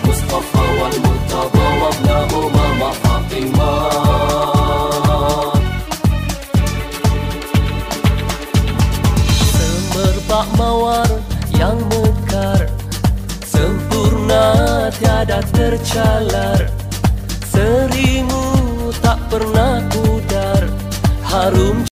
Mustafa wal Murtada wa ibnahuma Fatimah. Semerbak mawar yang mekar, sempurna tiada tercalar, serimu tak pernah pudar, harum